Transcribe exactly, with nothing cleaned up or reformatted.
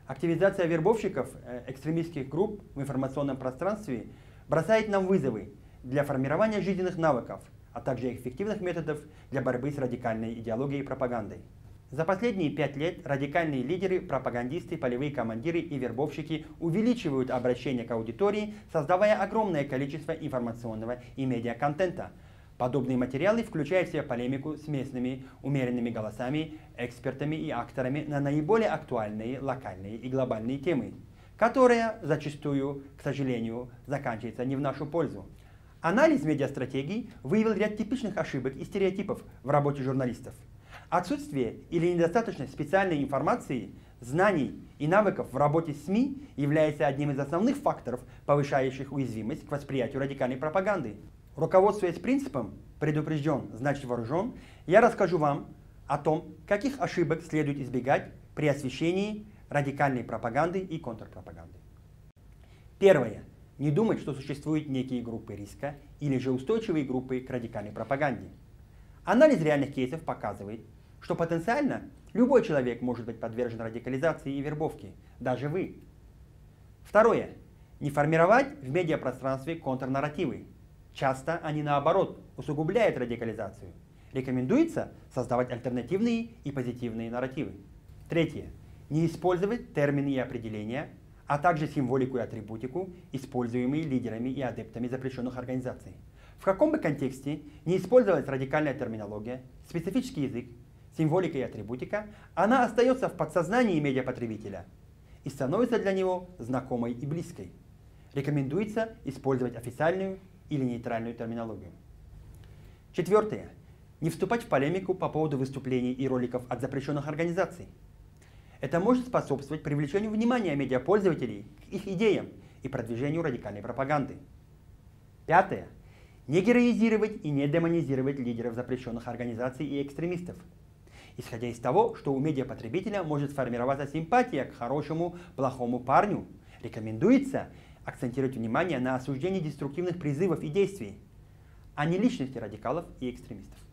Активизация вербовщиков экстремистских групп в информационном пространстве бросает нам вызовы для формирования жизненных навыков, а также эффективных методов для борьбы с радикальной идеологией и пропагандой. За последние пять лет радикальные лидеры, пропагандисты, полевые командиры и вербовщики увеличивают обращение к аудитории, создавая огромное количество информационного и медиаконтента. Подобные материалы включают в себя полемику с местными умеренными голосами, экспертами и акторами на наиболее актуальные локальные и глобальные темы, которая зачастую, к сожалению, заканчивается не в нашу пользу. Анализ медиастратегий выявил ряд типичных ошибок и стереотипов в работе журналистов. Отсутствие или недостаточность специальной информации, знаний и навыков в работе с СМИ является одним из основных факторов, повышающих уязвимость к восприятию радикальной пропаганды. Руководствуясь принципом «предупрежден, значит вооружен», я расскажу вам о том, каких ошибок следует избегать при освещении радикальной пропаганды и контрпропаганды. Первое. Не думать, что существуют некие группы риска или же устойчивые группы к радикальной пропаганде. Анализ реальных кейсов показывает, что потенциально любой человек может быть подвержен радикализации и вербовке, даже вы. Второе. Не формировать в медиапространстве контрнарративы. Часто они, наоборот, усугубляют радикализацию. Рекомендуется создавать альтернативные и позитивные нарративы. Третье. Не использовать термины и определения, а также символику и атрибутику, используемые лидерами и адептами запрещенных организаций. В каком бы контексте не использовалась радикальная терминология, специфический язык, символика и атрибутика, она остается в подсознании медиапотребителя и становится для него знакомой и близкой. Рекомендуется использовать официальную или нейтральную терминологию. Четвертое. Не вступать в полемику по поводу выступлений и роликов от запрещенных организаций. Это может способствовать привлечению внимания медиапользователей к их идеям и продвижению радикальной пропаганды. Пятое. Не героизировать и не демонизировать лидеров запрещенных организаций и экстремистов. Исходя из того, что у медиапотребителя может сформироваться симпатия к хорошему, плохому парню, рекомендуется акцентировать внимание на осуждении деструктивных призывов и действий, а не личности радикалов и экстремистов.